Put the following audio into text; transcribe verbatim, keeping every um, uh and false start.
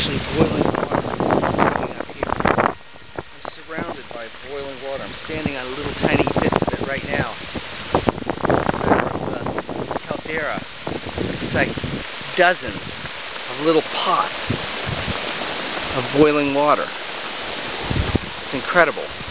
actually boiling water coming up here. I'm surrounded by boiling water. I'm standing on little tiny bits of it right now. In the center of the caldera. It's like dozens of little pots of boiling water. It's incredible.